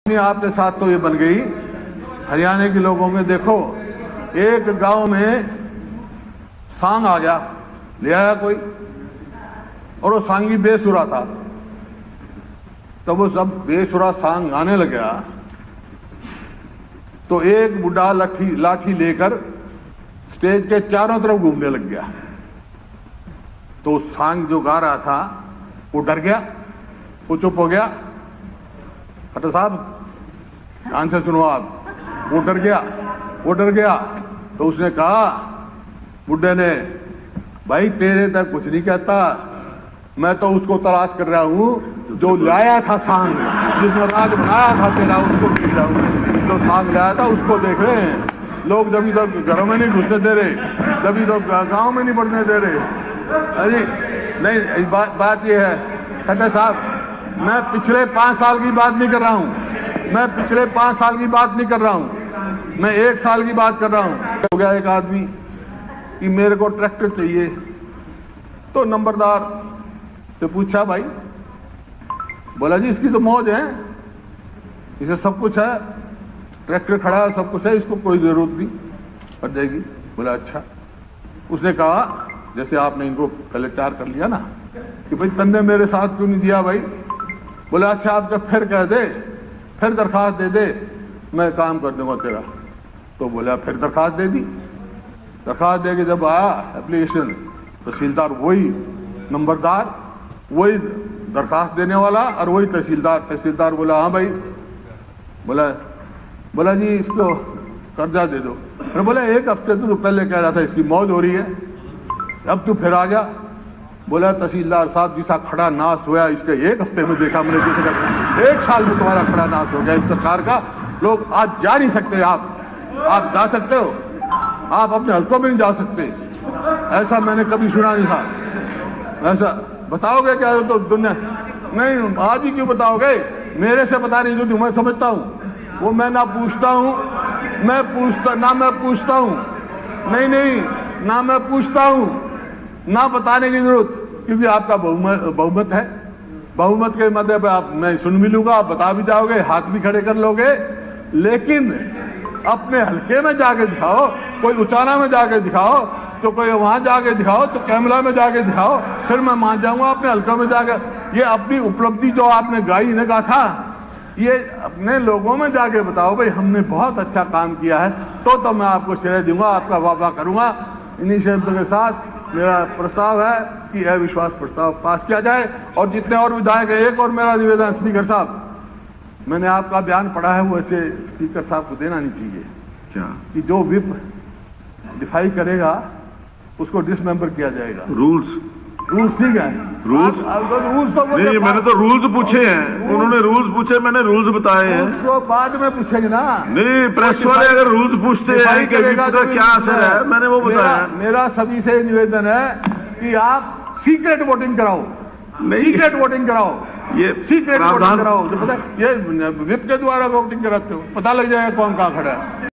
आपके साथ तो ये बन गई। हरियाणा के लोगों में देखो, एक गांव में सांग आ गया, ले आया कोई, और वो सांगी बेसुरा था। तब वो सब बेसुरा सांग गाने लग गया तो एक बुढ़ा लाठी लेकर स्टेज के चारों तरफ घूमने लग गया। तो सांग जो गा रहा था वो डर गया, वो चुप हो गया। खट्टर साहब ध्यान से सुनो आप, वो डर गया। तो उसने कहा, बुड्ढे ने, भाई तेरे तक कुछ नहीं कहता, मैं तो उसको तलाश कर रहा हूँ जो लाया था सांग, जिसने राज बनाया था तेरा, उसको देख रहा हूँ। जो सांग लाया था उसको देख रहे हैं लोग, जब तो घरों में नहीं घुसने दे रहे, जब तो गाँव में नहीं बढ़ने दे रहे। अरे नहीं, बात ये है खट्टर साहब, मैं पिछले 5 साल की बात नहीं कर रहा हूँ, मैं 1 साल की बात कर रहा हूँ। हो गया एक आदमी कि मेरे को ट्रैक्टर चाहिए, तो नंबरदार से पूछा, भाई, बोला जी इसकी तो मौज है, इसे सब कुछ है, ट्रैक्टर खड़ा है, सब कुछ है, इसको कोई जरूरत नहीं, कर जाएगी। बोला अच्छा। उसने कहा, जैसे आपने इनको पहले तैयार कर लिया ना कि भाई तन्ने मेरे साथ क्यों नहीं दिया भाई। बोला अच्छा, आप जब फिर कह दे, फिर दरखास्त दे दे, मैं काम कर दूंगा तेरा। तो बोला फिर दरखास्त दे दी। दरखास्त दे के जब आया एप्लीकेशन, तहसीलदार वही, नंबरदार वही, दरखास्त देने वाला और वही तहसीलदार बोला हाँ भाई। बोला जी इसको कर्जा दे दो। अरे बोला 1 हफ्ते तो पहले कह रहा था इसकी मौज हो रही है, अब तू फिर आ गया। बोला तहसीलदार साहब जिसा खड़ा नाश होया इसके 1 हफ्ते में देखा मैंने, जैसे 1 साल में तुम्हारा खड़ा नाश हो गया इस सरकार का। लोग आज जा नहीं सकते, आप जा सकते हो, आप अपने हल्कों में नहीं जा सकते, ऐसा मैंने कभी सुना नहीं था। ऐसा बताओगे क्या? तो दुनिया नहीं, आज ही क्यों बताओगे? मेरे से बता रही जो तुम्हें समझता हूँ वो मैं ना पूछता हूँ, मैं पूछता हूँ, ना बताने की जरूरत, क्योंकि आपका बहुमत है। बहुमत के मतलब आप, मैं सुन भी लूंगा, आप बता भी जाओगे, हाथ भी खड़े कर लोगे, लेकिन अपने हल्के में जाके दिखाओ, कोई उचाना में जाके दिखाओ, तो कोई वहां जाके दिखाओ, तो कैमरा में जाके दिखाओ, फिर मैं मान जाऊंगा अपने हल्के में जाके। ये अपनी उपलब्धि जो आपने गाई ने कहा था, ये अपने लोगों में जाके बताओ भाई हमने बहुत अच्छा काम किया है, तो मैं आपको श्रेय दूंगा, आपका वाह करूंगा। इन्हीं शब्दों के साथ मेरा प्रस्ताव है कि अविश्वास प्रस्ताव पास किया जाए, और जितने और विधायक हैं, एक और मेरा निवेदन, स्पीकर साहब, मैंने आपका बयान पढ़ा है, वो ऐसे स्पीकर साहब को देना नहीं चाहिए क्या कि जो विप डिफाई करेगा उसको डिसमेंबर किया जाएगा। रूल्स ठीक है, रूल्स तो नहीं, मैंने तो रूल्स पूछे हैं, उन्होंने रूल्स पूछे, मैंने रूल्स बताए हैं। उसको बाद में पूछेंगे ना। नहीं, प्रेस वाले अगर रूल्स पूछते हैं कि तो क्या असर है, मैंने वो बताया। मेरा सभी से निवेदन है कि आप सीक्रेट वोटिंग कराओ, सीक्रेट वोटिंग कराओ, तो पता ये विप के द्वारा वोटिंग कराते हो, पता लग जाएगा कौन कहाँ खड़ा है।